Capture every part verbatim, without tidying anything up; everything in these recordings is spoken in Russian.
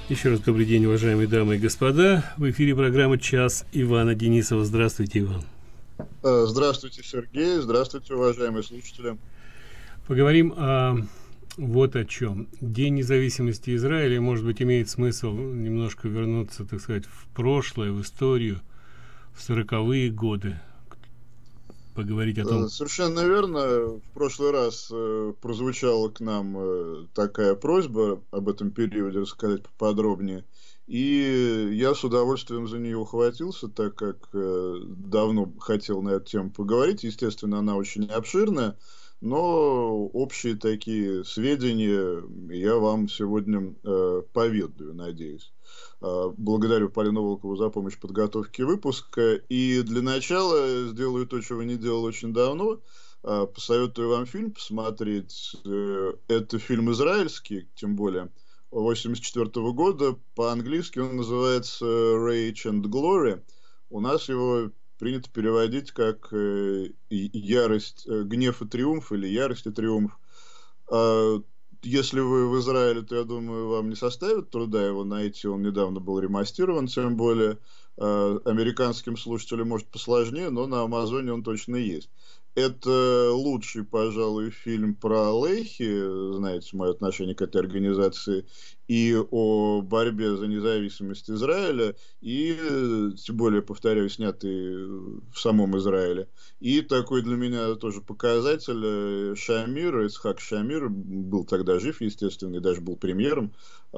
Еще раз добрый день, уважаемые дамы и господа. В эфире программа «Час» Ивана Денисова. Здравствуйте, Иван. Здравствуйте, Сергей. Здравствуйте, уважаемые слушатели. Поговорим о вот о чем. День независимости Израиля, может быть, имеет смысл немножко вернуться, так сказать, в прошлое, в историю, в сороковые годы. Поговорить о том... Совершенно верно. В прошлый раз э, прозвучала к нам э, такая просьба об этом периоде рассказать поподробнее. И я с удовольствием за нее ухватился, так как э, давно хотел на эту тему поговорить. Естественно, она очень обширная, но общие такие сведения я вам сегодня э, поведаю, надеюсь. Благодарю Полину Волкову за помощь в подготовке выпуска. И для начала сделаю то, чего не делал очень давно. Посоветую вам фильм посмотреть. Это фильм израильский, тем более, восемьдесят четвёртого года. По-английски он называется «Rage and Glory». У нас его принято переводить как «Ярость, гнев и триумф» или «Ярость и триумф». Если вы в Израиле, то, я думаю, вам не составит труда его найти. Он недавно был ремастирован, тем более. Э, американским слушателям может посложнее, но на Амазоне он точно есть. Это лучший, пожалуй, фильм про Лейхи, знаете, мое отношение к этой организации, и о борьбе за независимость Израиля, и, тем более, повторяю, снятый в самом Израиле. И такой для меня тоже показатель Шамир, Ицхак Шамир, был тогда жив, естественно, и даже был премьером.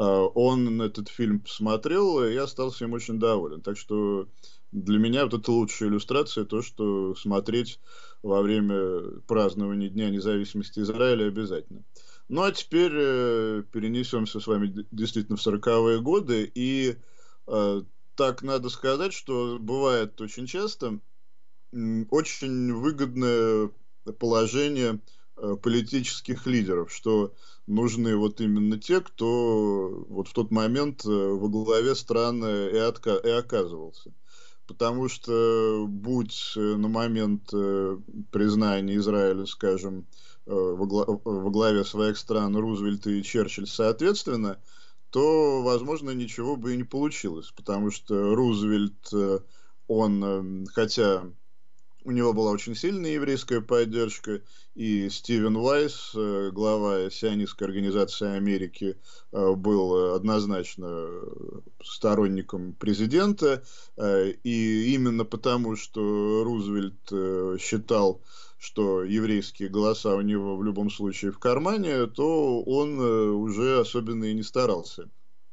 Он этот фильм посмотрел и остался им очень доволен. Так что для меня вот это лучшая иллюстрация, то, что смотреть во время празднования Дня независимости Израиля обязательно. Ну, а теперь э, перенесемся с вами действительно в сороковые годы. И э, так надо сказать, что бывает очень часто м, очень выгодное положение э, политических лидеров, что нужны вот именно те, кто вот в тот момент э, во главе страны и, отка- и оказывался. Потому что, будь на момент э, признания Израиля, скажем, э, во, гла- во главе своих стран Рузвельт и Черчилль соответственно, то, возможно, ничего бы и не получилось. Потому что Рузвельт, э, он, э, хотя у него была очень сильная еврейская поддержка, и Стивен Вайс, э, глава сионистской организации Америки, э, был однозначно сторонником президента, э, и именно потому, что Рузвельт э, считал, что еврейские голоса у него в любом случае в кармане, то он э, уже особенно и не старался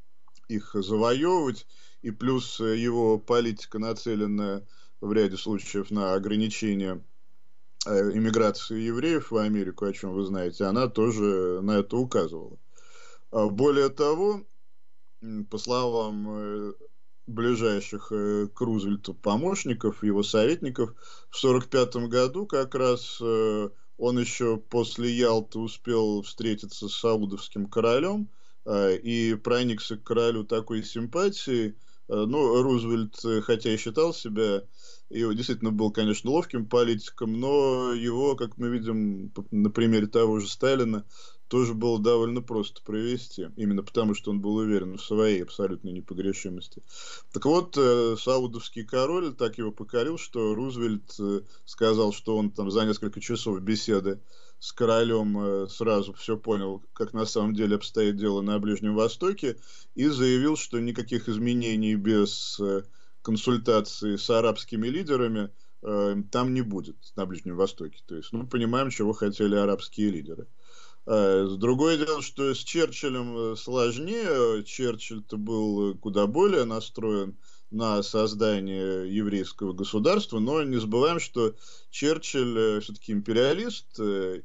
их завоевывать, и плюс его политика нацелена в ряде случаев на ограничение иммиграции евреев в Америку, о чем вы знаете, она тоже на это указывала. Более того, по словам ближайших к Рузвельту помощников, его советников, в сорок пятом году как раз он еще после Ялты успел встретиться с саудовским королем и проникся к королю такой симпатией. Ну, Рузвельт, хотя и считал себя, и действительно был, конечно, ловким политиком, но его, как мы видим на примере того же Сталина, тоже было довольно просто провести, именно потому, что он был уверен в своей абсолютной непогрешимости. Так вот, э, саудовский король так его покорил, что Рузвельт э, сказал, что он там за несколько часов беседы с королем э, сразу все понял, как на самом деле обстоит дело на Ближнем Востоке, и заявил, что никаких изменений без э, консультации с арабскими лидерами э, там не будет на Ближнем Востоке. То есть, ну, понимаем, чего хотели арабские лидеры. Другое дело, что с Черчиллем сложнее. Черчилль-то был куда более настроен на создание еврейского государства, но не забываем, что Черчилль все-таки империалист,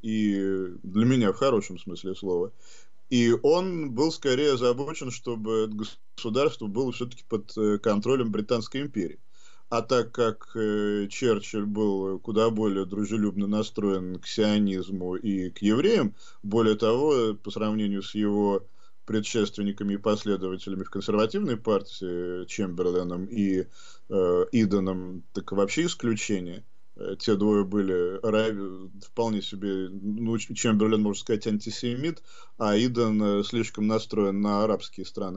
и для меня в хорошем смысле слова. И он был скорее озабочен, чтобы государство было все-таки под контролем Британской империи. А так как э, Черчилль был куда более дружелюбно настроен к сионизму и к евреям, более того, по сравнению с его предшественниками и последователями в консервативной партии, Чемберленом и э, Иденом, так вообще исключение. те двое были вполне себе, ну, Чемберлен, можно сказать, антисемит, а Иден слишком настроен на арабские страны.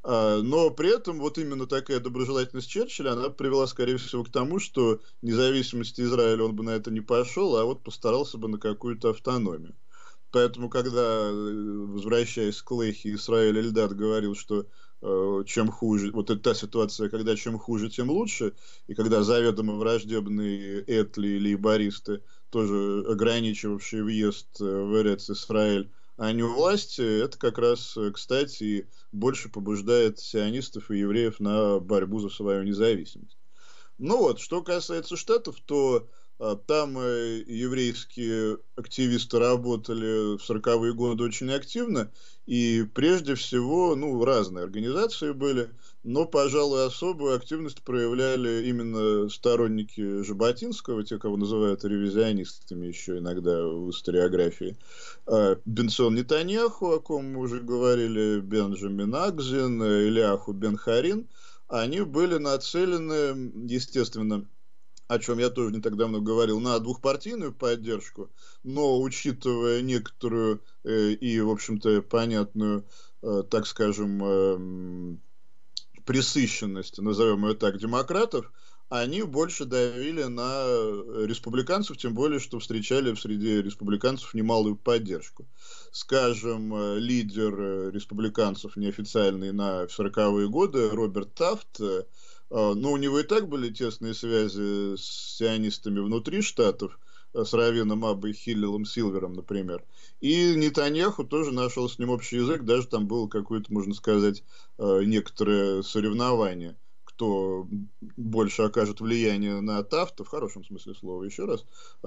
Но при этом вот именно такая доброжелательность Черчилля, она привела, скорее всего, к тому, что независимости Израиля он бы на это не пошел, а вот постарался бы на какую-то автономию. Поэтому, когда, возвращаясь к Лехи, Исраэль Эльдад говорил, что э, чем хуже, вот это та ситуация, когда чем хуже, тем лучше, и когда заведомо враждебные этли или лейбористы, тоже ограничивавшие въезд в Эрец Исраэль, они у власти, это как раз, кстати, больше побуждает сионистов и евреев на борьбу за свою независимость. Ну вот, что касается Штатов, то а, там э, еврейские активисты работали в сороковые годы очень активно, и прежде всего, ну, разные организации были, но, пожалуй, особую активность проявляли именно сторонники Жаботинского, те, кого называют ревизионистами еще иногда в историографии. А, Бенсон Нетаньяху, о ком мы уже говорили, Бенджамин Акзин, Ильяху Бен-Харин, они были нацелены, естественно, о чем я тоже не так давно говорил, на двухпартийную поддержку, но учитывая некоторую э, и, в общем-то, понятную, э, так скажем, э, пресыщенность, назовем ее так, демократов, они больше давили на республиканцев, тем более, что встречали среди республиканцев немалую поддержку. Скажем, лидер республиканцев неофициальный на сороковые годы, Роберт Тафт, ну, у него и так были тесные связи с сионистами внутри штатов, с раввином Аббой Хиллелом Силвером, например. И Нетаньяху тоже нашел с ним общий язык, даже там было какое-то, можно сказать, некоторое соревнование, кто больше окажет влияние на Тафта, в хорошем смысле слова, еще раз,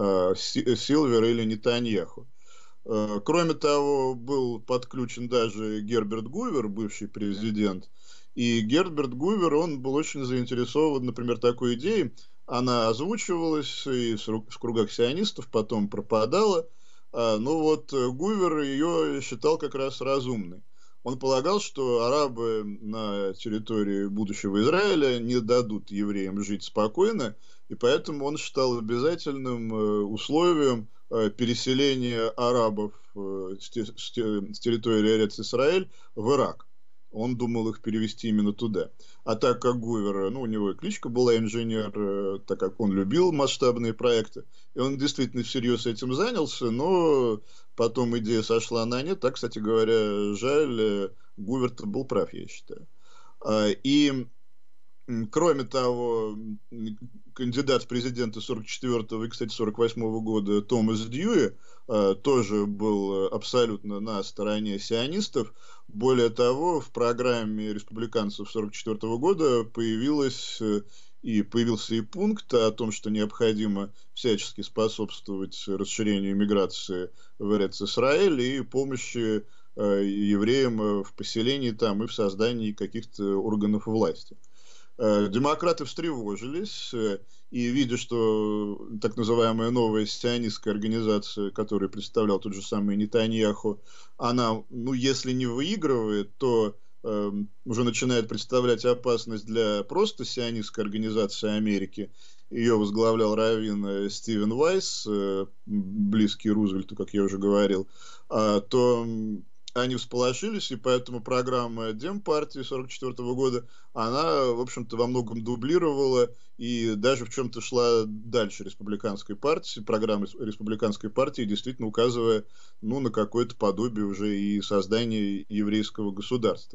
Силвер или Нетаньяху. Кроме того, был подключен даже Герберт Гувер, бывший президент, и Герберт Гувер, он был очень заинтересован, например, такой идеей. Она озвучивалась и в кругах сионистов, потом пропадала. Но вот Гувер ее считал как раз разумной. Он полагал, что арабы на территории будущего Израиля не дадут евреям жить спокойно, и поэтому он считал обязательным условием переселения арабов с территории Эрец-Исраэль в Ирак. Он думал их перевести именно туда. А так как Гувер, ну, у него и кличка была инженер, так как он любил масштабные проекты, и он действительно всерьез этим занялся, но потом идея сошла на нет. Так, кстати говоря, жаль, Гувер-то был прав, я считаю. И, кроме того, кандидат в президенты сорок четвёртого и, кстати, сорок восьмого года Томас Дьюи тоже был абсолютно на стороне сионистов. Более того, в программе республиканцев сорок четвёртого года появилась и появился и пункт о том, что необходимо всячески способствовать расширению миграции в Эрец-Исраэль и помощи евреям в поселении там и в создании каких-то органов власти. Демократы встревожились, и видя, что так называемая новая сионистская организация, которую представлял тот же самый Нетаньяху, она, ну, если не выигрывает, то э, уже начинает представлять опасность для просто сионистской организации Америки. Ее возглавлял раввин Стивен Вайс, э, близкий Рузвельту, как я уже говорил, а, то они всполошились, и поэтому программа Демпартии сорок четвёртого года, она, в общем-то, во многом дублировала и даже в чем-то шла дальше республиканской партии, программы республиканской партии, действительно указывая, ну, на какое-то подобие уже и создания еврейского государства.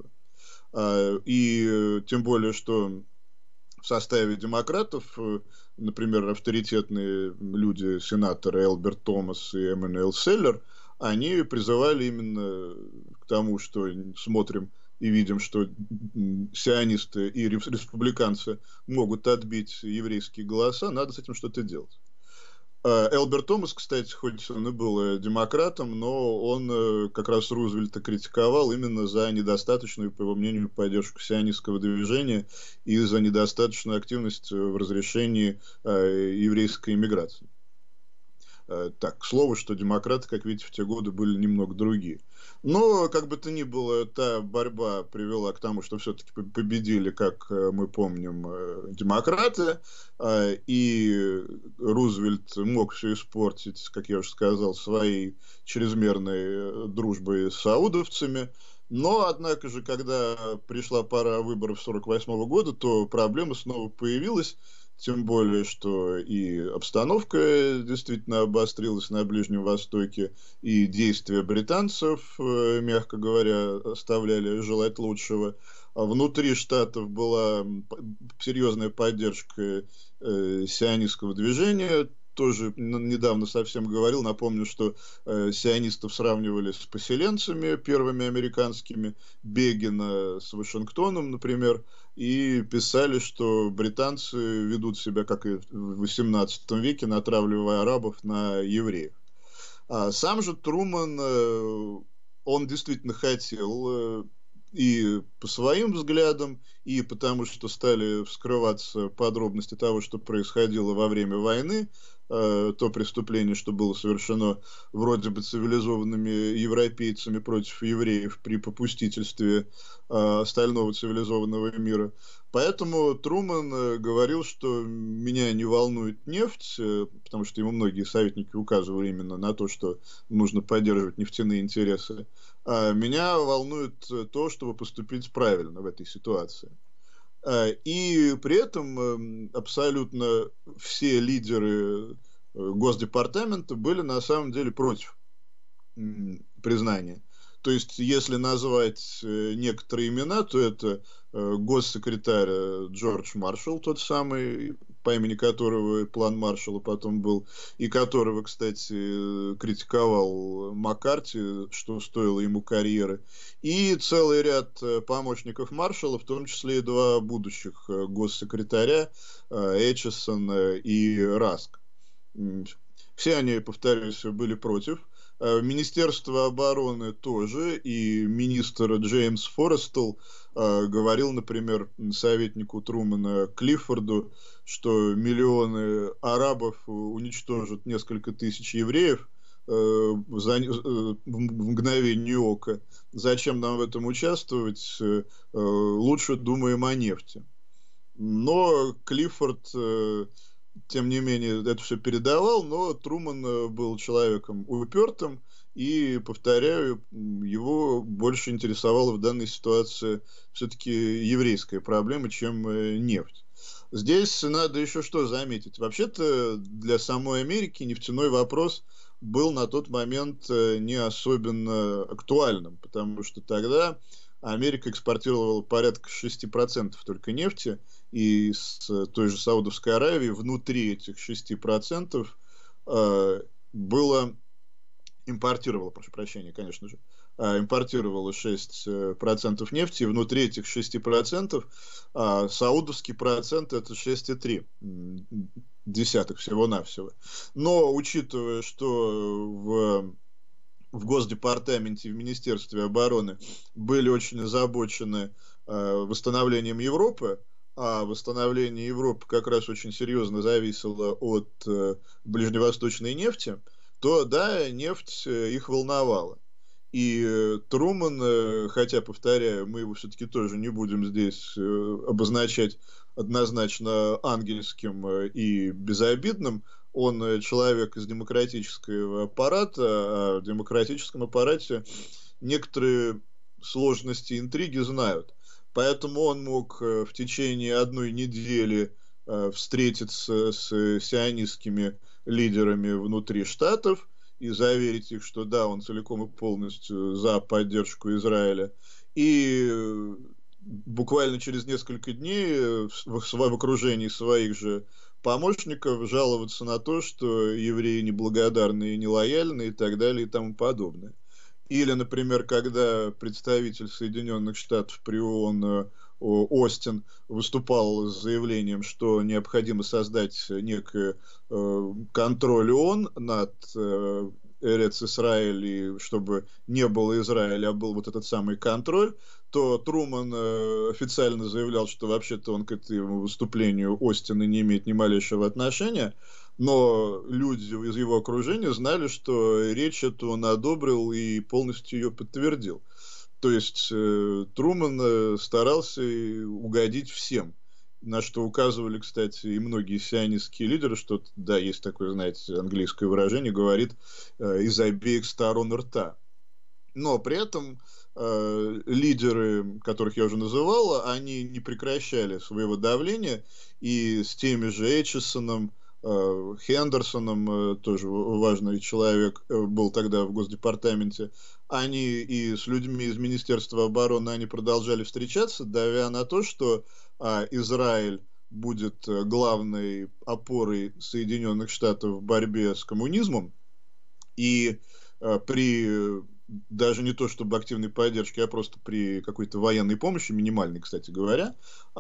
И тем более, что в составе демократов, например, авторитетные люди, сенаторы Элберт Томас и Эммануэл Селлер, они призывали именно к тому, что смотрим и видим, что сионисты и республиканцы могут отбить еврейские голоса, надо с этим что-то делать. Элберт Томас, кстати, хоть он и был демократом, но он как раз Рузвельта критиковал именно за недостаточную, по его мнению, поддержку сионистского движения и за недостаточную активность в разрешении еврейской иммиграции. Так, к слову, что демократы, как видите, в те годы были немного другие. Но, как бы то ни было, та борьба привела к тому, что все-таки победили, как мы помним, демократы, и Рузвельт мог все испортить, как я уже сказал, своей чрезмерной дружбой с саудовцами. Но, однако же, когда пришла пора выборов сорок восьмого года, то проблема снова появилась. Тем более, что и обстановка действительно обострилась на Ближнем Востоке, и действия британцев, мягко говоря, оставляли желать лучшего. А внутри Штатов была серьезная поддержка э, сионистского движения. Тоже недавно совсем говорил, напомню, что э, сионистов сравнивали с поселенцами первыми американскими, Бегина с Вашингтоном, например, и писали, что британцы ведут себя, как и в восемнадцатом веке, натравливая арабов на евреев. А сам же Труман, э, он действительно хотел, э, и по своим взглядам, и потому что стали вскрываться подробности того, что происходило во время войны, э, то преступление, что было совершено вроде бы цивилизованными европейцами против евреев при попустительстве э, остального цивилизованного мира. Поэтому Труман э, говорил, что меня не волнует нефть, э, потому что ему многие советники указывали именно на то, что нужно поддерживать нефтяные интересы. А меня волнует то, чтобы поступить правильно в этой ситуации. И при этом абсолютно все лидеры Госдепартамента были на самом деле против признания. То есть, если назвать некоторые имена, то это госсекретарь Джордж Маршалл, тот самый, по имени которого план Маршалла потом был, и которого, кстати, критиковал Маккарти, что стоило ему карьеры, и целый ряд помощников Маршалла, в том числе и два будущих госсекретаря, Эчесон и Раск. Все они, повторюсь, были против. Министерство обороны тоже, и министр Джеймс Форестелл э, говорил, например, советнику Трумана Клиффорду, что миллионы арабов уничтожат несколько тысяч евреев э, за, э, в мгновение ока. Зачем нам в этом участвовать? Э, лучше думаем о нефти. Но Клиффорд... Э, тем не менее, это все передавал, но Труман был человеком упертым, и, повторяю, его больше интересовала в данной ситуации все-таки еврейская проблема, чем нефть. Здесь надо еще что заметить. Вообще-то для самой Америки нефтяной вопрос был на тот момент не особенно актуальным, потому что тогда Америка экспортировала порядка шесть процентов только нефти, и с той же Саудовской Аравии внутри этих шести процентов э, было, импортировало, прошу прощения, конечно же, э, импортировало шесть процентов нефти, и внутри этих шести процентов э, саудовский процент это шесть целых три десятых всего-навсего. Но, учитывая, что в в Госдепартаменте и в Министерстве обороны были очень озабочены э, восстановлением Европы, а восстановление Европы как раз очень серьезно зависело от э, ближневосточной нефти, то да, нефть э, их волновала. И э, Труман, э, хотя, повторяю, мы его все-таки тоже не будем здесь э, обозначать однозначно ангельским э, и безобидным, он человек из демократического аппарата, а в демократическом аппарате некоторые сложности и интриги знают. Поэтому он мог в течение одной недели встретиться с сионистскими лидерами внутри Штатов и заверить их, что да, он целиком и полностью за поддержку Израиля. И буквально через несколько дней в, в окружении своих же помощников жаловаться на то, что евреи неблагодарные и нелояльные и так далее и тому подобное. Или, например, когда представитель Соединенных Штатов при ООН Остин выступал с заявлением, что необходимо создать некий э, контроль ООН над э, Эрец Исраэль, и чтобы не было Израиля, а был вот этот самый контроль, то Труман э, официально заявлял, что вообще-то он к этому выступлению Остина не имеет ни малейшего отношения. Но люди из его окружения знали, что речь эту он одобрил и полностью ее подтвердил. То есть э, Трумэн э, старался угодить всем. На что указывали, кстати, и многие сионистские лидеры, что, да, есть такое, знаете, английское выражение, говорит э, из обеих сторон рта. Но при этом э, лидеры, которых я уже называл, они не прекращали своего давления, и с теми же Эйчесоном, э, Хендерсоном, э, тоже важный человек, э, был тогда в Госдепартаменте, они и с людьми из Министерства обороны они продолжали встречаться, давя на то, что э, Израиль будет главной опорой Соединенных Штатов в борьбе с коммунизмом, и э, при даже не то чтобы активной поддержки, а просто при какой-то военной помощи, минимальной, кстати говоря,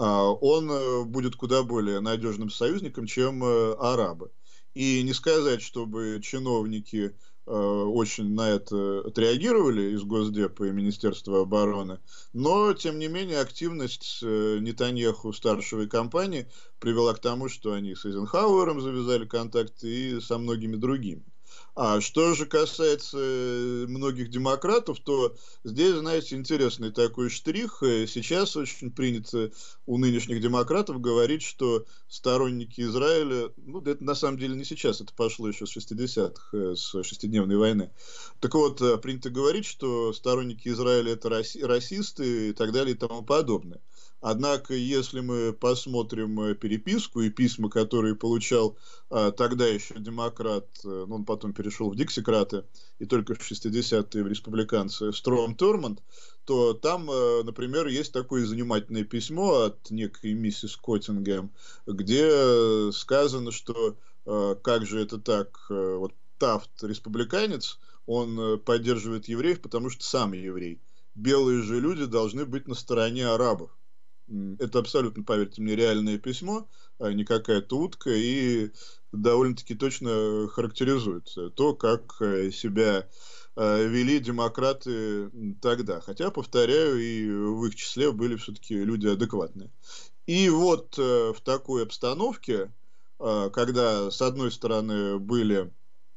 он будет куда более надежным союзником, чем арабы. И не сказать, чтобы чиновники очень на это отреагировали из Госдепа и Министерства обороны, но, тем не менее, активность Нетаньяху старшего и компании привела к тому, что они с Эйзенхауэром завязали контакты и со многими другими. А что же касается многих демократов, то здесь, знаете, интересный такой штрих. Сейчас очень принято у нынешних демократов говорить, что сторонники Израиля, ну, это на самом деле не сейчас, это пошло еще с шестидесятых, с шестидневной войны. Так вот, принято говорить, что сторонники Израиля это раси- расисты и так далее и тому подобное. Однако, если мы посмотрим переписку и письма, которые получал а, тогда еще демократ, ну, он потом перешел в диксикраты и только в шестидесятые в республиканцы, Стром Торманд, то там, а, например, есть такое занимательное письмо от некой миссис Коттингем, где сказано, что а, как же это так, а, вот Тафт республиканец, он поддерживает евреев, потому что сам еврей. Белые же люди должны быть на стороне арабов. Это абсолютно, поверьте мне, реальное письмо, а не какая-то утка, и довольно-таки точно характеризует то, как себя вели демократы тогда. Хотя, повторяю, и в их числе были все-таки люди адекватные. И вот в такой обстановке, когда, с одной стороны, были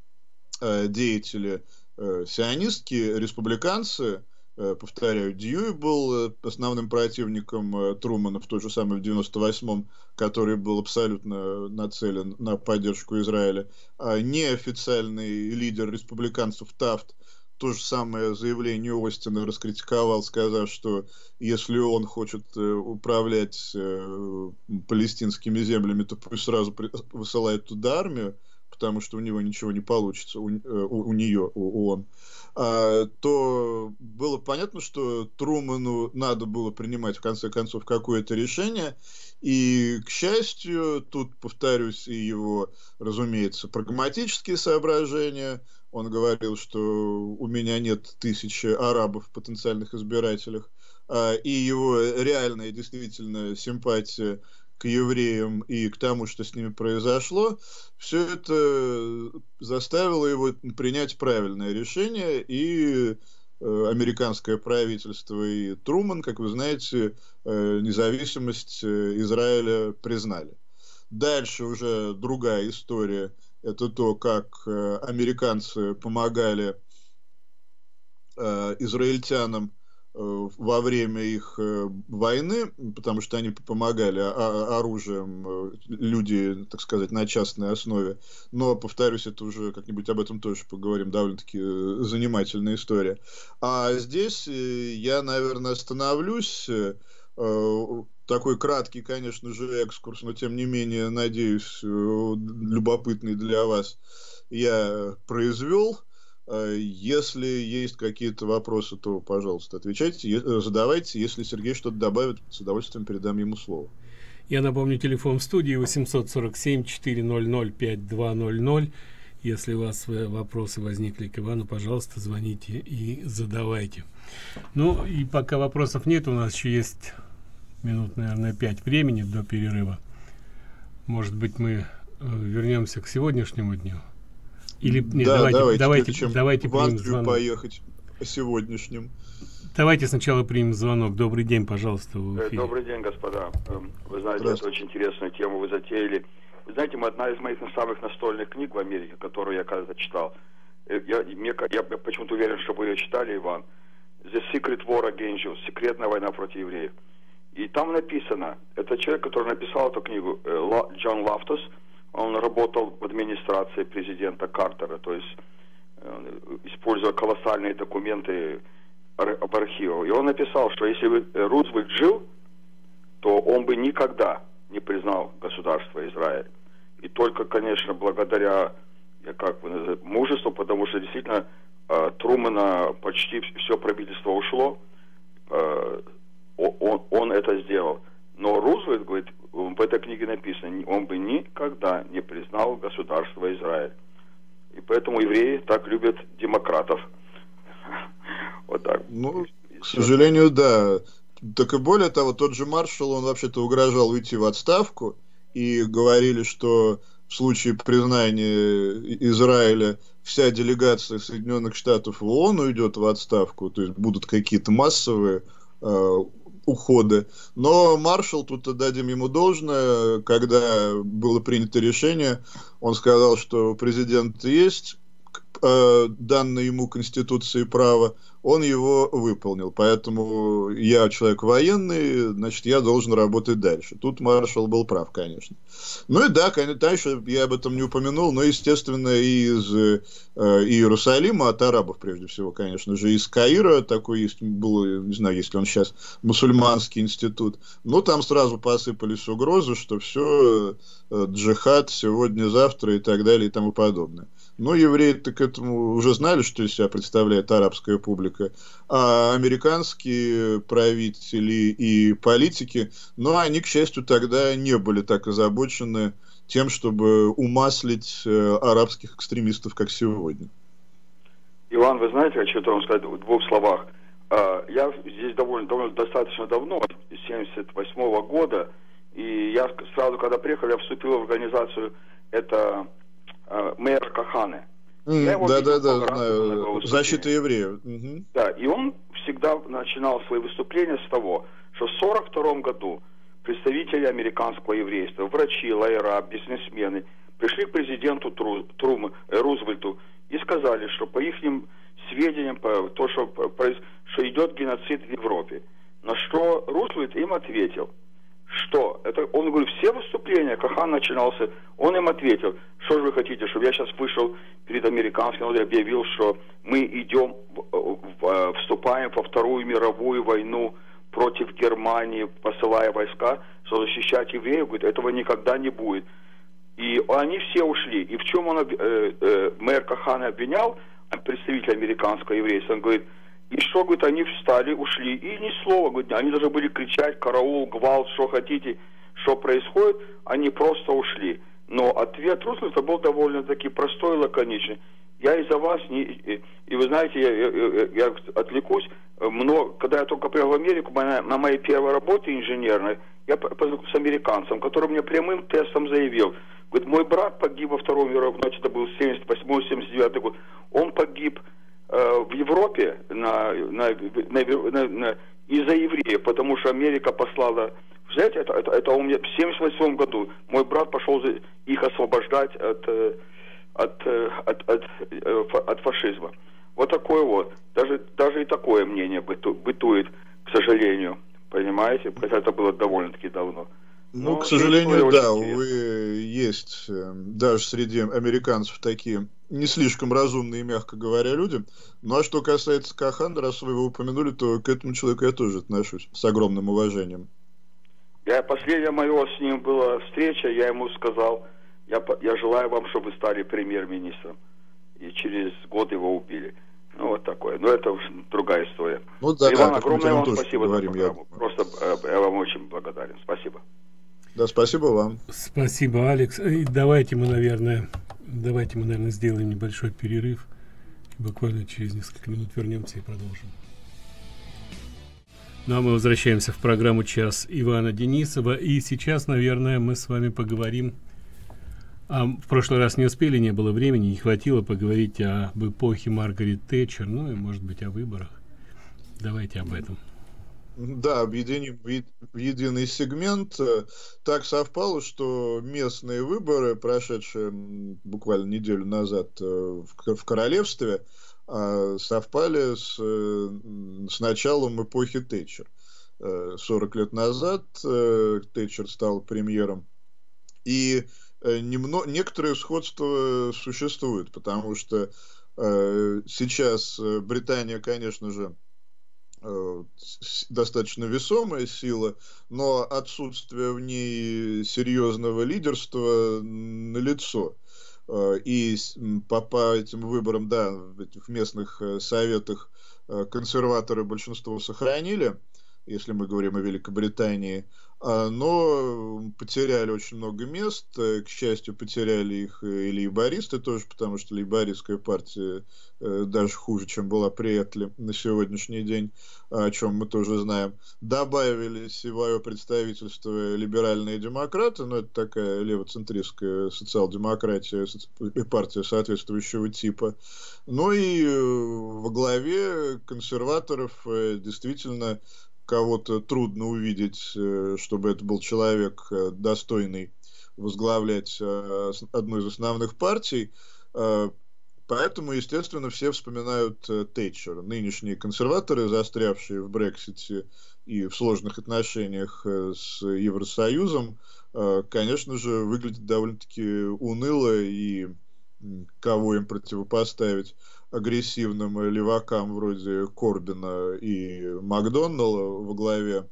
деятели сионистские, республиканцы, повторяю, Дьюи был основным противником Трумэна в той же самой в девяносто восьмом, который был абсолютно нацелен на поддержку Израиля. А неофициальный лидер республиканцев Тафт то же самое заявление Остина раскритиковал, сказав, что если он хочет управлять палестинскими землями, то пусть сразу высылает туда армию, потому что у него ничего не получится, у, у, у нее, у ООН, а, то было понятно, что Трумэну надо было принимать, в конце концов, какое-то решение. И, к счастью, тут, повторюсь, и его, разумеется, прагматические соображения. Он говорил, что у меня нет тысячи арабов в потенциальных избирателях, а, и его реальная, действительно, симпатия к евреям и к тому, что с ними произошло, все это заставило его принять правильное решение, и э, американское правительство и Трумэн, как вы знаете, э, независимость Израиля признали. Дальше уже другая история. Это то, как э, американцы помогали э, израильтянам во время их войны, потому что они помогали оружием, люди, так сказать, на частной основе. Но, повторюсь, это уже как-нибудь об этом тоже поговорим, довольно-таки занимательная история. А здесь я, наверное, остановлюсь. Такой краткий, конечно же, экскурс, но, тем не менее, надеюсь, любопытный для вас я произвел. Если есть какие-то вопросы, то, пожалуйста, отвечайте, задавайте. Если Сергей что-то добавит, с удовольствием передам ему слово. Я напомню, телефон в студии восемьсот сорок семь четыреста пятьдесят два ноль ноль. Если у вас вопросы возникли к Ивану, пожалуйста, звоните и задавайте. Ну, и пока вопросов нет, у нас еще есть минут, наверное, пять времени до перерыва. Может быть, мы вернемся к сегодняшнему дню? Или нет, да, давайте, давайте, давайте, чем давайте в примем Англию звонок. Поехать по сегодняшним. Давайте сначала примем звонок. Добрый день, пожалуйста. Добрый день, господа. Вы знаете, это очень интересную тему вы затеяли. Вы знаете, одна из моих самых настольных книг в Америке, которую я когда-то читал, я, мне, я почему-то уверен, что вы ее читали, Иван, The Secret War Against Jews, секретная война против евреев. И там написано, это человек, который написал эту книгу, Джон Лафтус, он работал в администрации президента Картера, то есть используя колоссальные документы об архивах. И он написал, что если бы Рузвельт жил, то он бы никогда не признал государство Израиль. И только, конечно, благодаря как вы называете, мужеству, потому что действительно Трумэна почти все правительство ушло, он, он это сделал. Но Рузвельт, говорит, в этой книге написано, он бы никогда не признал государство Израиль. И поэтому евреи так любят демократов. Вот так. Ну, к сожалению, да. Так и более того, тот же Маршалл, он вообще-то угрожал уйти в отставку, и говорили, что в случае признания Израиля вся делегация Соединенных Штатов в ООН уйдет в отставку, то есть будут какие-то массовые э, уходы. Но Маршалл, тут дадим ему должное, когда было принято решение, он сказал, что президент есть, э, данное ему Конституцией право, он его выполнил. Поэтому я человек военный, значит, я должен работать дальше. Тут Маршалл был прав, конечно. Ну и да, конечно, дальше я об этом не упомянул, но, естественно, из э, Иерусалима, от арабов, прежде всего, конечно же, из Каира, такой есть, был, не знаю, есть ли он сейчас, мусульманский институт, но там сразу посыпались угрозы, что все, э, джихад сегодня-завтра и так далее и тому подобное. Но евреи-то к этому уже знали, что из себя представляет арабская публика, а американские правители и политики, но они, к счастью, тогда не были так озабочены тем, чтобы умаслить э, арабских экстремистов, как сегодня. Иван, вы знаете, я хочу вам сказать в двух словах. Я здесь довольно, довольно достаточно давно, с семьдесят восьмого года, и я сразу, когда приехал, я вступил в организацию, это Мейер Кахане. Mm, да, да, да, знаю. Защита евреев. Mm-hmm. Да, и он всегда начинал свои выступления с того, что в сорок втором году представители американского еврейства, врачи, лайера, бизнесмены пришли к президенту Тру, Трум, э, Рузвельту и сказали, что по их сведениям, по то, что, по, что идет геноцид в Европе. На что Рузвельт им ответил, что это, он говорит, все выступления, Кахан начинался, он им ответил, что же вы хотите, чтобы я сейчас вышел перед американским народом и объявил, что мы идем, в, в, вступаем во Вторую мировую войну против Германии, посылая войска, чтобы защищать евреев, говорит, этого никогда не будет. И они все ушли. И в чем он, э, э, мэр Кахан обвинял представителя американского еврейства, он говорит, и что, говорит, они встали, ушли, и ни слова, говорит, они должны были кричать, караул, гвалт, что хотите, что происходит, они просто ушли. Но ответ Рузвельта был довольно-таки простой и лаконичный. Я из-за вас, не... и, и вы знаете, я, я, я отвлекусь, много, когда я только приехал в Америку, на, на моей первой работе инженерной, я познакомился с американцем, который мне прямым тестом заявил, говорит, мой брат погиб во Второй мировой войне, это был семьдесят восьмой семьдесят девятый год, он погиб в Европе на, на, на, на, на, из-за евреев, потому что Америка послала, знаете, это, это, это у меня в семьдесят восьмом году мой брат пошел их освобождать от, от, от, от, от фашизма. Вот такое вот. Даже, даже и такое мнение быту, бытует, к сожалению. Понимаете? Хотя это было довольно-таки давно. Ну, Но к сожалению, да, увы, есть даже среди американцев такие не слишком разумные, мягко говоря, люди. Ну, а что касается Кахана, раз вы его упомянули, то к этому человеку я тоже отношусь с огромным уважением. Я, последняя моя с ним была встреча, я ему сказал, я, я желаю вам, чтобы вы стали премьер-министром. И через год его убили. Ну, вот такое. Но это уже другая история. Ну, да, Иван, да, огромное вам спасибо говорим, за программу. Я... Просто э, я вам очень благодарен. Спасибо. Да, спасибо вам. Спасибо, Алекс. И давайте мы, наверное, давайте мы, наверное, сделаем небольшой перерыв. Буквально через несколько минут вернемся и продолжим. Ну, а мы возвращаемся в программу «Час» Ивана Денисова. И сейчас, наверное, мы с вами поговорим... А в прошлый раз не успели, не было времени, не хватило поговорить об эпохе Маргарет Тэтчер, ну и, может быть, о выборах. Давайте об этом. Да, объединим в е- в единый сегмент. Так совпало, что местные выборы, прошедшие м, буквально неделю назад э, в К- в королевстве, а, совпали с, э, м, с началом эпохи Тэтчер. Э, сорок лет назад э, Тэтчер стал премьером. И э, немно- некоторые сходства существуют, потому что э, сейчас э, Британия, конечно же, э, с- достаточно весомая сила, но отсутствие в ней серьезного лидерства налицо. Э, И с- м, по, по этим выборам, да, в этих местных э, советах э, консерваторы большинство сохранили, если мы говорим о Великобритании, а, но потеряли очень много мест. Э, К счастью, потеряли их и лейбористы тоже, потому что лейбористская партия э, даже хуже, чем была при Этле на сегодняшний день, о чем мы тоже знаем. Добавили свое представительство либеральные демократы, но это такая левоцентристская социал-демократия и партия соответствующего типа. Ну и э, во главе консерваторов э, действительно кого-то трудно увидеть, э, чтобы это был человек э, достойный возглавлять э, одну из основных партий. Э, Поэтому, естественно, все вспоминают э, Тэтчера. Нынешние консерваторы, застрявшие в Брексите и в сложных отношениях э, с Евросоюзом, э, конечно же, выглядят довольно-таки уныло, и м, кого им противопоставить агрессивным э, левакам вроде Корбина и Макдоналла во главе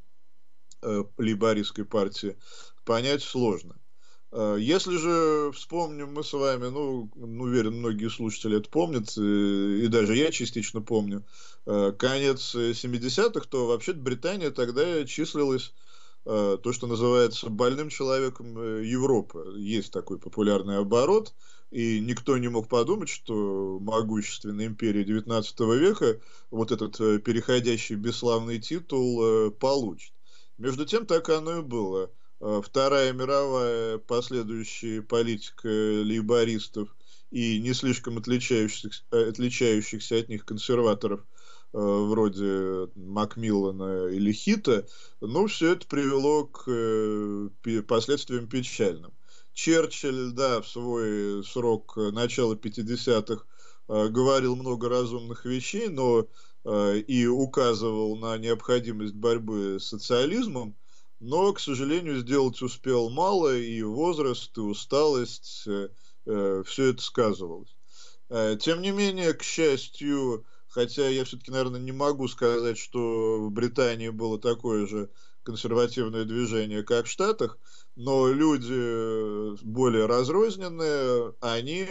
э, лейбористской партии, понять сложно. Э, Если же вспомним мы с вами, ну, уверен, многие слушатели это помнят, э, и даже я частично помню, э, конец э, семидесятых, то вообще-то Британия тогда числилась э, то, что называется больным человеком э, Европы. Есть такой популярный оборот, и никто не мог подумать, что могущественная империя девятнадцатого века вот этот э, переходящий бесславный титул э, получит. Между тем, так оно и было. Э, Вторая мировая, последующая политика лейбористов и не слишком отличающихся, э, отличающихся от них консерваторов э, вроде Макмиллана или Хита, ну, все это привело к э, пе- последствиям печальным. Черчилль, да, в свой срок э, начала пятидесятых э, говорил много разумных вещей, но э, и указывал на необходимость борьбы с социализмом, но, к сожалению, сделать успел мало, и возраст, и усталость, э, э, все это сказывалось. Э, Тем не менее, к счастью, хотя я все-таки, наверное, не могу сказать, что в Британии было такое же консервативное движение, как в Штатах, но люди э, более разрозненные, они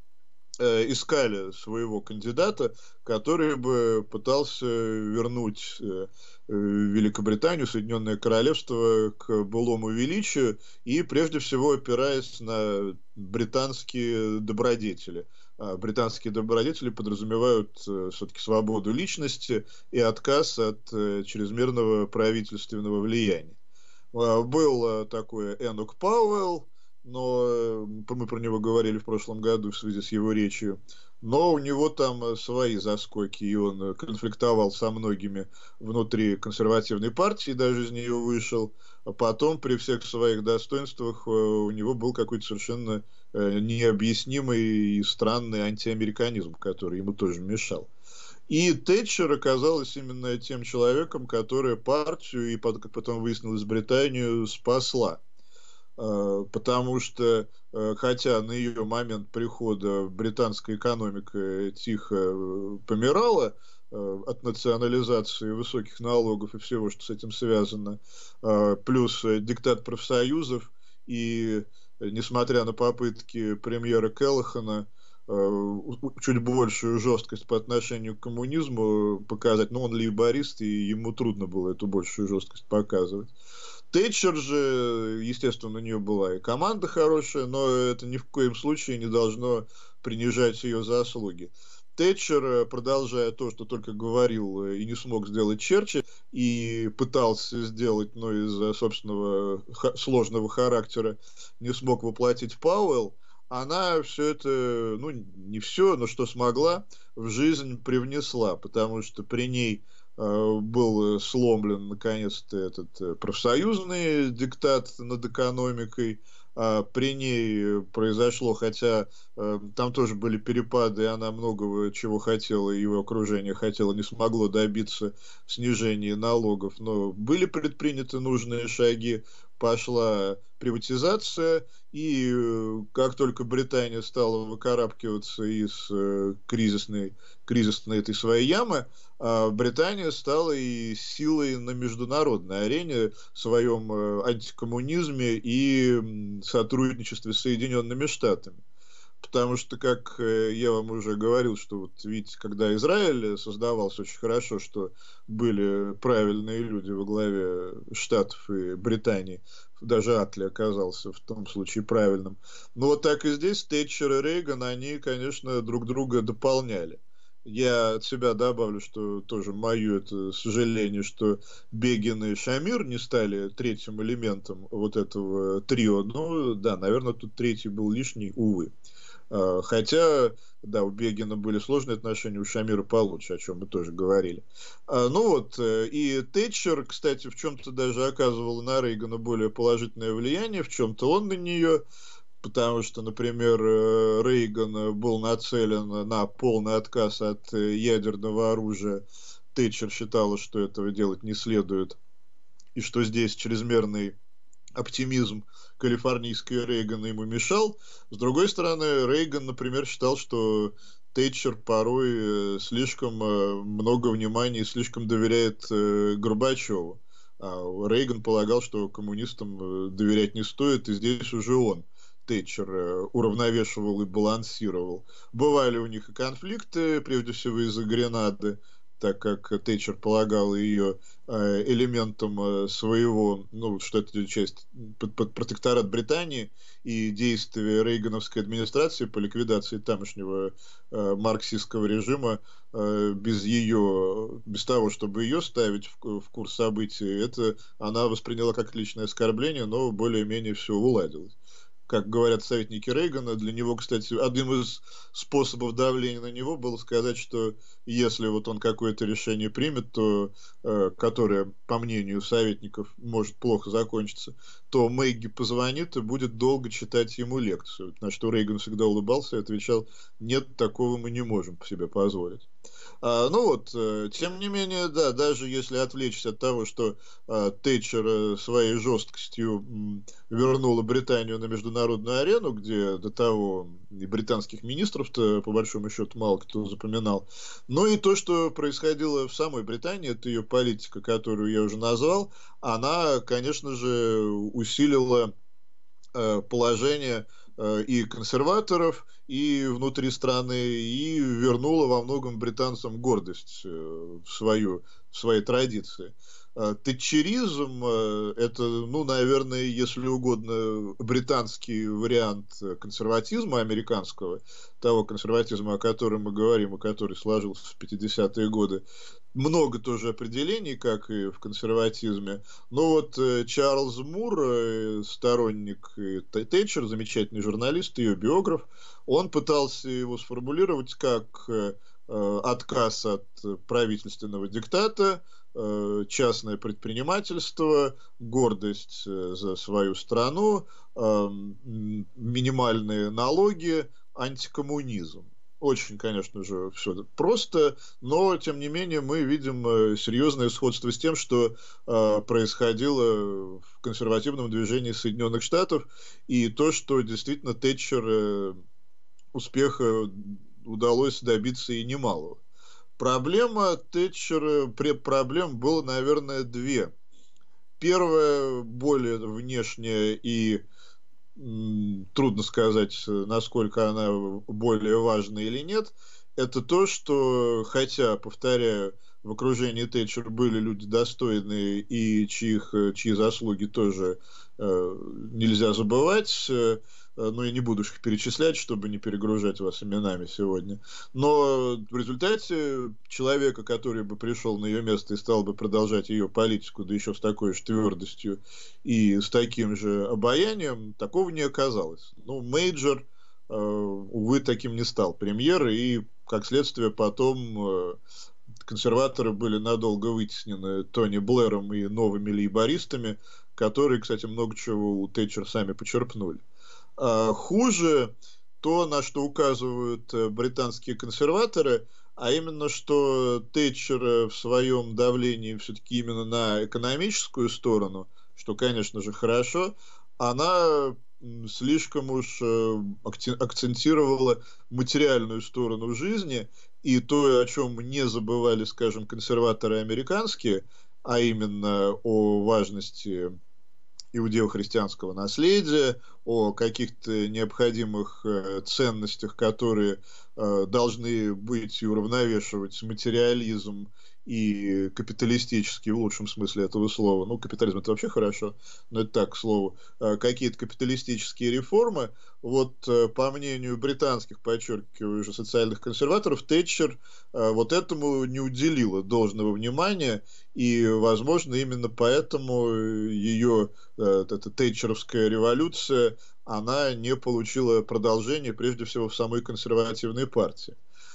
э, искали своего кандидата, который бы пытался вернуть э, э, Великобританию, Соединенное Королевство к былому величию и прежде всего опираясь на британские добродетели. А британские добродетели подразумевают э, все-таки свободу личности и отказ от э, чрезмерного правительственного влияния. А, Был э, такой Энок Пауэлл, но э, мы про него говорили в прошлом году в связи с его речью. Но у него там э, свои заскоки, и он э, конфликтовал со многими внутри консервативной партии, даже из нее вышел. А потом, при всех своих достоинствах, э, у него был какой-то совершенно э, необъяснимый и странный антиамериканизм, который ему тоже мешал. И Тэтчер оказалась именно тем человеком, который партию и, как потом выяснилось, Британию спасла. Э, Потому что, э, хотя на ее момент прихода британская экономика тихо э, помирала э, от национализации высоких налогов и всего, что с этим связано, э, плюс э, диктат профсоюзов и, э, несмотря на попытки премьера Келлахана э, чуть большую жесткость по отношению к коммунизму показать, но он лейборист, и ему трудно было эту большую жесткость показывать. Тэтчер же, естественно, у нее была и команда хорошая, но это ни в коем случае не должно принижать ее заслуги. Тэтчер, э, продолжая то, что только говорил э, и не смог сделать Черчилль, и пытался сделать, но из-за собственного ха- сложного характера не смог воплотить Пауэлл, она все это, ну, не все, но что смогла, в жизнь привнесла, потому что при ней был сломлен наконец-то этот профсоюзный диктат над экономикой. При ней произошло, хотя там тоже были перепады, и она многого чего хотела, и его окружение хотело, не смогло добиться снижения налогов, но были предприняты нужные шаги, пошла приватизация, и как только Британия стала выкарабкиваться из кризисной, кризисной этой своей ямы, Британия стала и силой на международной арене в своем антикоммунизме и сотрудничестве с Соединенными Штатами. Потому что, как я вам уже говорил, что вот видите, когда Израиль создавался, очень хорошо, что были правильные люди во главе Штатов и Британии. Даже Атли оказался в том случае правильным. Но вот так и здесь Тэтчер и Рейган, они, конечно, друг друга дополняли. Я от себя добавлю, что тоже мое это сожаление, что Бегин и Шамир не стали третьим элементом вот этого трио. Ну, да, наверное, тут третий был лишний, увы. Хотя, да, у Бегина были сложные отношения, у Шамира получше, о чем мы тоже говорили. Ну вот, и Тэтчер, кстати, в чем-то даже оказывал на Рейгана более положительное влияние, в чем-то он на нее, потому что, например, Рейган был нацелен на полный отказ от ядерного оружия. Тэтчер считала, что этого делать не следует, и что здесь чрезмерный оптимизм калифорнийской Рейгана ему мешал. С другой стороны, Рейган, например, считал, что Тэтчер порой слишком много внимания и слишком доверяет Горбачеву. А Рейган полагал, что коммунистам доверять не стоит, и здесь уже он, Тэтчер, уравновешивал и балансировал. Бывали у них и конфликты, прежде всего из-за Гренады, так как Тэтчер полагал ее элементом своего, ну, что это часть под, под протекторат Британии, и действия рейгановской администрации по ликвидации тамошнего э, марксистского режима э, без ее, без того, чтобы ее ставить в, в курс событий, это она восприняла как личное оскорбление, но более-менее все уладилось. Как говорят советники Рейгана, для него, кстати, одним из способов давления на него было сказать, что если вот он какое-то решение примет, то, э, которое, по мнению советников, может плохо закончиться, то Мэгги позвонит и будет долго читать ему лекцию. На что Рейган всегда улыбался и отвечал: нет, такого мы не можем себе позволить. А, ну вот, э, тем не менее, да, даже если отвлечься от того, что э, Тэтчер э, своей жесткостью м, вернула Британию на международную арену, где до того и британских министров-то, по большому счету, мало кто запоминал, но и то, что происходило в самой Британии, это ее политика, которую я уже назвал, она, конечно же, усилила э, положение и консерваторов, и внутри страны, и вернула во многом британцам гордость в, свою, в свои традиции. Тэтчеризм – это, ну, наверное, если угодно, британский вариант консерватизма американского, того консерватизма, о котором мы говорим, и который сложился в пятидесятые годы. Много тоже определений, как и в консерватизме. Но вот Чарльз Мур, сторонник Тэтчер, замечательный журналист, ее биограф, он пытался его сформулировать как отказ от правительственного диктата, частное предпринимательство, гордость за свою страну, минимальные налоги, антикоммунизм. Очень, конечно же, все просто, но, тем не менее, мы видим серьезное сходство с тем, что э, происходило в консервативном движении Соединенных Штатов, и то, что действительно Тэтчер э, успеха удалось добиться и немалого. Проблема Тэтчера, проблем было, наверное, две. Первая, более внешняя и трудно сказать, насколько она более важна или нет, это то, что, хотя, повторяю, в окружении Тэтчер были люди достойные и чьих, чьи заслуги тоже э, нельзя забывать, э, но я не буду их перечислять, чтобы не перегружать вас именами сегодня. Но в результате человека, который бы пришел на ее место и стал бы продолжать ее политику, да еще с такой же твердостью и с таким же обаянием, такого не оказалось. Ну, Мейджор, увы, таким не стал премьер, и, как следствие, потом консерваторы были надолго вытеснены Тони Блэром и новыми лейбористами, которые, кстати, много чего у Тэтчер сами почерпнули. А хуже то, на что указывают британские консерваторы, а именно, что Тэтчер в своем давлении все-таки именно на экономическую сторону, что, конечно же, хорошо, она слишком уж акцентировала материальную сторону жизни, и то, о чем не забывали, скажем, консерваторы американские, а именно о важности иудео-христианского наследия, о каких-то необходимых э, ценностях, которые э, должны быть и уравновешивать материализм и капиталистический, в лучшем смысле этого слова, ну, капитализм это вообще хорошо, но это так, к слову, э, какие-то капиталистические реформы, вот, э, по мнению британских, подчеркиваю уже, социальных консерваторов, Тэтчер э, вот этому не уделила должного внимания, и, возможно, именно поэтому ее э, эта тэтчеровская революция, она не получила продолжения, прежде всего, в самой консервативной партии.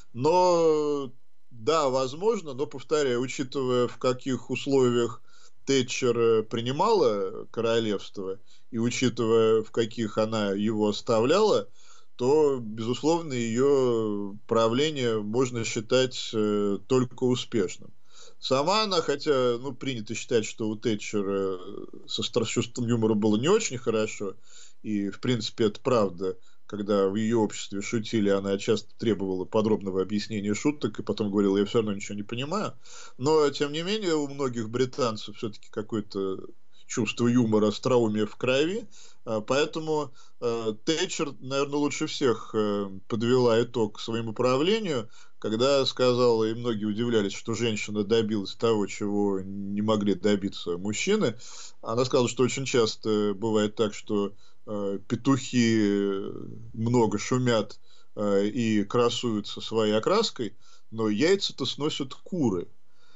Но, да, возможно, но, повторяю, учитывая, в каких условиях Тэтчер принимала королевство, и учитывая, в каких она его оставляла, то, безусловно, ее правление можно считать э, только успешным. Сама она, хотя, ну, принято считать, что у Тэтчер со чувством юмора было не очень хорошо, и, в принципе, это правда, когда в ее обществе шутили, она часто требовала подробного объяснения шуток, и потом говорила, я все равно ничего не понимаю. Но, тем не менее, у многих британцев все-таки какое-то чувство юмора, остроумие в крови, поэтому э, Тэтчер, наверное, лучше всех э, подвела итог своему правлению, когда сказала, и многие удивлялись, что женщина добилась того, чего не могли добиться мужчины. Она сказала, что очень часто бывает так, что э, петухи много шумят э, и красуются своей окраской, но яйца-то сносят куры.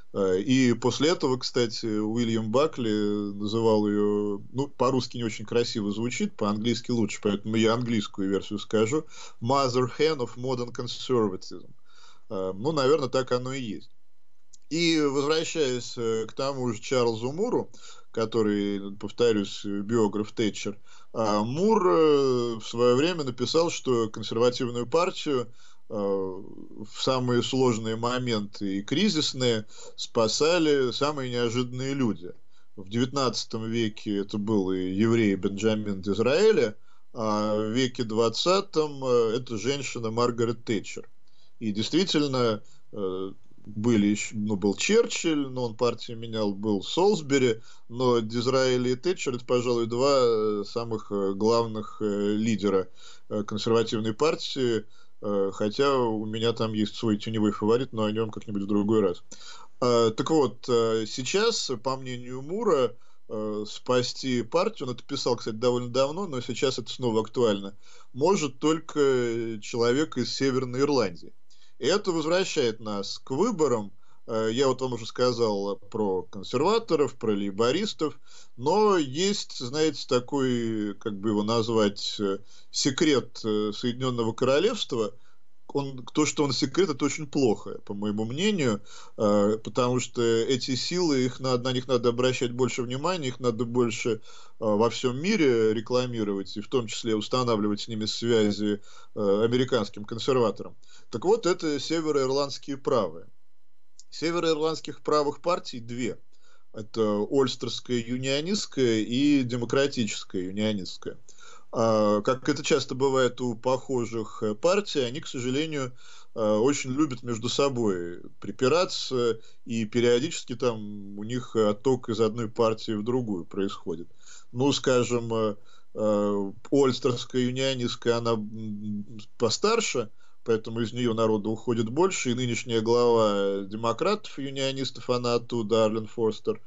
И после этого, кстати, Уильям Бакли называл ее, ну, по-русски не очень красиво звучит, по-английски лучше, поэтому я английскую версию скажу, Mother Hen of Modern Conservatism. Ну, наверное, так оно и есть. И возвращаясь к тому же Чарльзу Муру, который, повторюсь, биограф Тэтчер, Мур в свое время написал, что консервативную партию в самые сложные моменты и кризисные спасали самые неожиданные люди. В девятнадцатом веке это был и еврей Бенджамин Дизраэли, а в веке двадцатом это женщина Маргарет Тэтчер. И действительно были еще, ну, был Черчилль, но он партию менял, был Солсбери, но Дизраэли и Тэтчер это, пожалуй, два самых главных лидера консервативной партии. Хотя у меня там есть свой теневой фаворит, но о нем как-нибудь в другой раз. Так вот, сейчас, по мнению Мура, спасти партию, он это писал, кстати, довольно давно, но сейчас это снова актуально, может только человек из Северной Ирландии. И это возвращает нас к выборам. Я вот вам уже сказал про консерваторов, про лейбористов, но есть, знаете, такой, как бы его назвать, секрет Соединенного Королевства. Он, то, что он секрет, это очень плохо, по моему мнению, потому что эти силы, их надо, на них надо обращать больше внимания, их надо больше во всем мире рекламировать, и в том числе устанавливать с ними связи американским консерваторам. Так вот, это североирландские правые. Североирландских правых партий две. Это Ольстерская юнионистская и демократическая юнионистская. А, как это часто бывает у похожих партий, они, к сожалению, очень любят между собой припираться, и периодически там у них отток из одной партии в другую происходит. Ну, скажем, Ольстерская юнионистская, она постарше, поэтому из нее народу уходит больше, и нынешняя глава демократов, юнионистов, она оттуда, Арлен Форстер,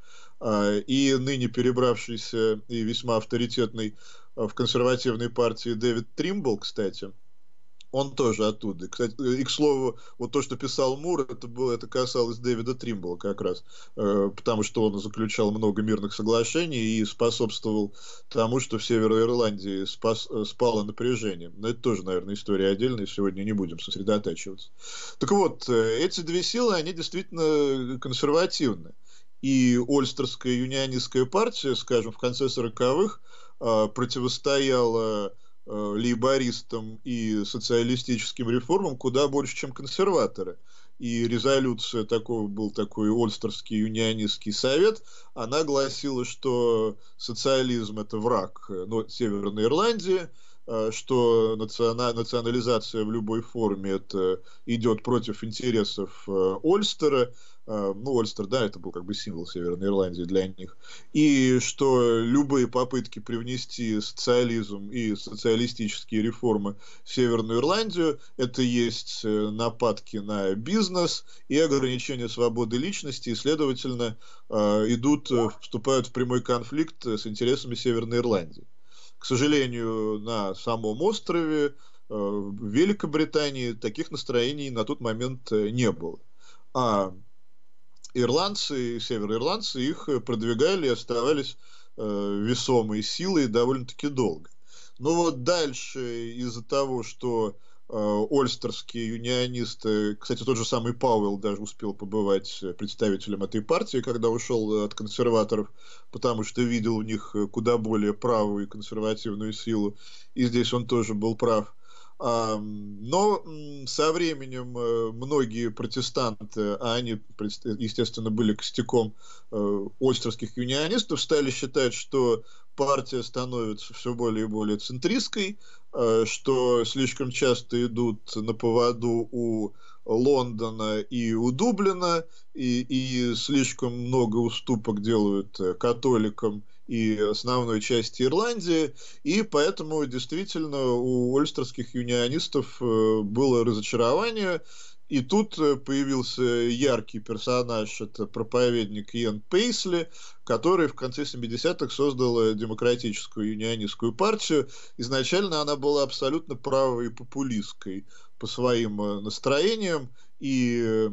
и ныне перебравшийся и весьма авторитетный в консервативной партии Дэвид Тримбл, кстати, Он тоже оттуда. Кстати, и к слову, вот то, что писал Мур, это было, это касалось Дэвида Тримбла как раз, э, потому что он заключал много мирных соглашений и способствовал тому, что в Северной Ирландии спас, спало напряжение. Но это тоже, наверное, история отдельная, сегодня не будем сосредотачиваться. Так вот, эти две силы, они действительно консервативны. И Ольстерская юнионистская партия, скажем, в конце сороковых э, противостояла лейбористам и социалистическим реформам куда больше, чем консерваторы. И резолюция такого, был такой Ольстерский юнионистский совет, она гласила, что социализм это враг, ну, Северной Ирландии, что национа, национализация в любой форме это идет против интересов Ольстера. Ну, Ольстер, да, это был как бы символ Северной Ирландии для них. И что любые попытки привнести социализм и социалистические реформы в Северную Ирландию, это есть нападки на бизнес и ограничение свободы личности, и, следовательно, идут, вступают в прямой конфликт с интересами Северной Ирландии. К сожалению, на самом острове, в Великобритании, таких настроений на тот момент не было. А ирландцы, североирландцы их продвигали и оставались э, весомой силой довольно-таки долго. Но вот дальше из-за того, что э, ольстерские юнионисты, кстати, тот же самый Пауэлл даже успел побывать представителем этой партии, когда ушел от консерваторов, потому что видел в них куда более правую и консервативную силу, и здесь он тоже был прав. Но со временем многие протестанты, а они, естественно, были костяком ольстерских юнионистов, стали считать, что партия становится все более и более центристской, что слишком часто идут на поводу у Лондона и у Дублина, и, и слишком много уступок делают католикам и основной части Ирландии, и поэтому действительно у ольстерских юнионистов было разочарование, и тут появился яркий персонаж, это проповедник Иэн Пейсли, который в конце семидесятых создал демократическую юнионистскую партию. Изначально она была абсолютно правой и популистской по своим настроениям, и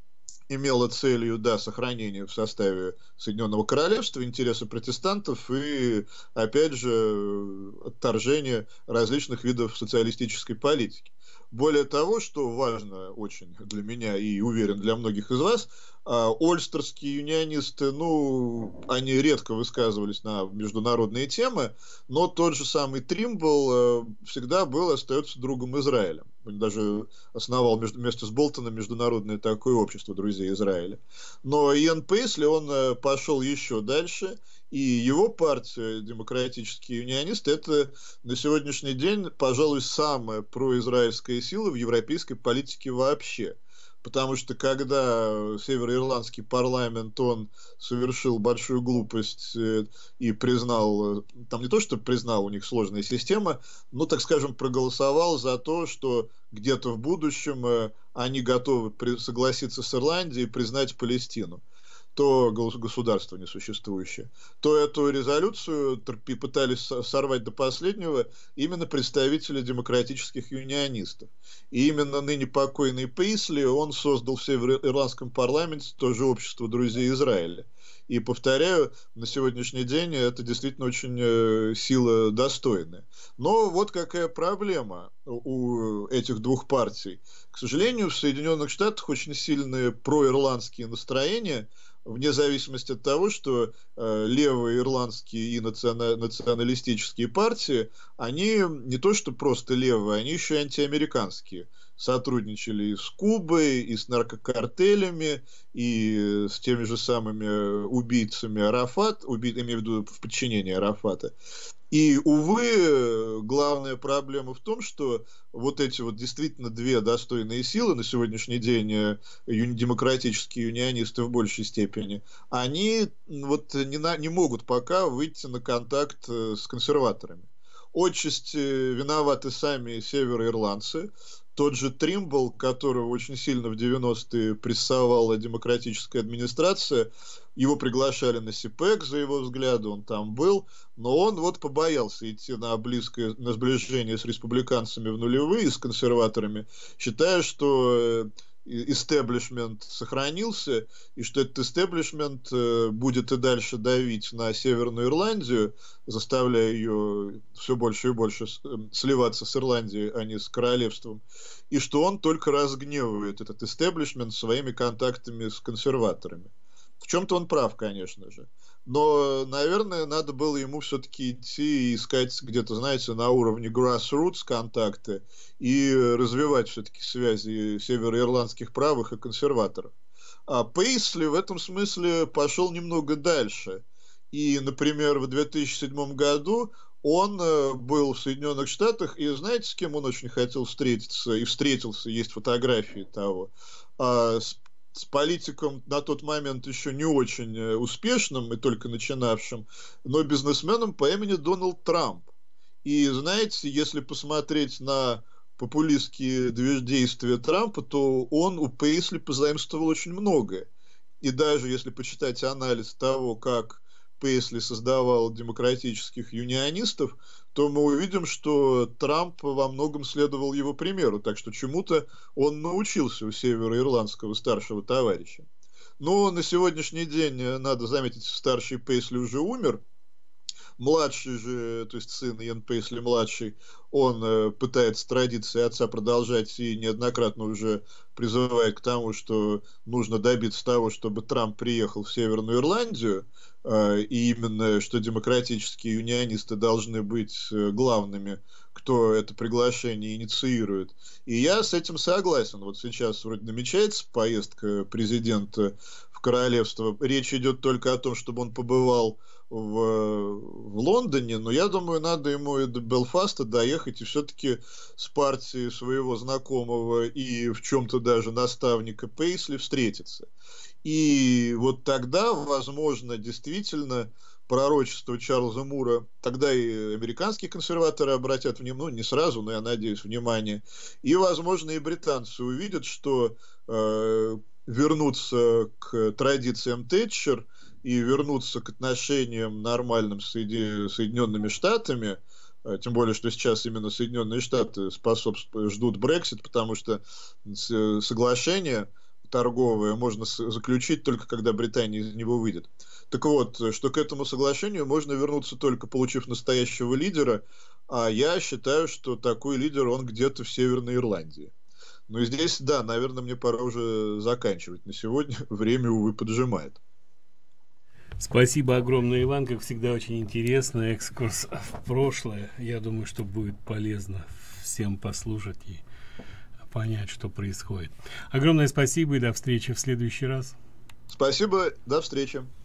имела целью, да, сохранение в составе Соединенного Королевства, интересы протестантов и, опять же, отторжение различных видов социалистической политики. Более того, что важно очень для меня и уверен для многих из вас, ольстерские юнионисты, ну, они редко высказывались на международные темы, но тот же самый Тримбл всегда был, остается другом Израиля. Он даже основал вместе с Болтоном международное такое общество друзей Израиля. Но Иэн Пейсли, он пошел еще дальше, и его партия, демократические юнионисты, это на сегодняшний день, пожалуй, самая произраильская сила в европейской политике вообще. Потому что когда североирландский парламент, он совершил большую глупость и признал, там не то, что признал, у них сложная система, но, так скажем, проголосовал за то, что где-то в будущем они готовы согласиться с Ирландией и признать Палестину, то государство несуществующее, то эту резолюцию пытались сорвать до последнего именно представители демократических юнионистов. И именно ныне покойный Пейсли, он создал в североирландском парламенте тоже общество друзей Израиля. И, повторяю, на сегодняшний день это действительно очень э, сила достойная. Но вот какая проблема у этих двух партий. К сожалению, в Соединенных Штатах очень сильные проирландские настроения, вне зависимости от того, что э, левые ирландские и национа- националистические партии, они не то что просто левые, они еще и антиамериканские. Сотрудничали и с Кубой, и с наркокартелями, и с теми же самыми убийцами Арафат, уби... имею в виду в подчинении Арафата. И, увы, главная проблема в том, что вот эти вот действительно две достойные силы на сегодняшний день, демократические юнионисты в большей степени, они вот не, на, не могут пока выйти на контакт с консерваторами. Отчасти виноваты сами североирландцы, Тот же Тримбл, которого очень сильно в девяностые прессовала демократическая администрация, его приглашали на СИПЭК за его взгляды, он там был, но он вот побоялся идти на близкое, на сближение с республиканцами в нулевые, с консерваторами, считая, что истеблишмент сохранился, и что этот истеблишмент будет и дальше давить на Северную Ирландию, заставляя ее все больше и больше сливаться с Ирландией, а не с королевством, и что он только разгневывает этот истеблишмент своими контактами с консерваторами. В чем-то он прав, конечно же. Но, наверное, надо было ему все-таки идти и искать где-то, знаете, на уровне grassroots контакты и развивать все-таки связи североирландских правых и консерваторов. А Пейсли в этом смысле пошел немного дальше. И, например, в две тысячи седьмом году он был в Соединенных Штатах, и знаете, с кем он очень хотел встретиться? И встретился, есть фотографии того. С с политиком на тот момент еще не очень успешным и только начинавшим, но бизнесменом по имени Дональд Трамп. И знаете, если посмотреть на популистские действия Трампа, то он у Пейсли позаимствовал очень многое. И даже если почитать анализ того, как Пейсли создавал демократических юнионистов, то мы увидим, что Трамп во многом следовал его примеру, так что чему-то он научился у североирландского старшего товарища. Но на сегодняшний день, надо заметить, старший Пейсли уже умер, младший же, то есть сын Иэн Пейсли-младший, он э, пытается традиции отца продолжать и неоднократно уже призывает к тому, что нужно добиться того, чтобы Трамп приехал в Северную Ирландию, э, и именно, что демократические юнионисты должны быть э, главными, кто это приглашение инициирует. И я с этим согласен. Вот сейчас вроде намечается поездка президента в королевство. Речь идет только о том, чтобы он побывал В, в Лондоне, но я думаю, надо ему и до Белфаста доехать и все-таки с партией своего знакомого и в чем-то даже наставника Пейсли встретиться. И вот тогда, возможно, действительно пророчество Чарльза Мура, тогда и американские консерваторы обратят внимание, ну не сразу, но я надеюсь, внимание, и, возможно, и британцы увидят, что э, вернуться к традициям Тэтчер и вернуться к отношениям нормальным с Соединенными Штатами, тем более, что сейчас именно Соединенные Штаты способствуют, ждут Брексит, потому что соглашение торговое можно заключить только когда Британия из него выйдет. Так вот, что к этому соглашению можно вернуться только получив настоящего лидера, а я считаю, что такой лидер, он где-то в Северной Ирландии. Но здесь, да, наверное, мне пора уже заканчивать на сегодня, время, увы, поджимает. Спасибо огромное, Иван, как всегда очень интересно, экскурс в прошлое. Я думаю, что будет полезно всем послушать и понять, что происходит. Огромное спасибо и до встречи в следующий раз. Спасибо, до встречи.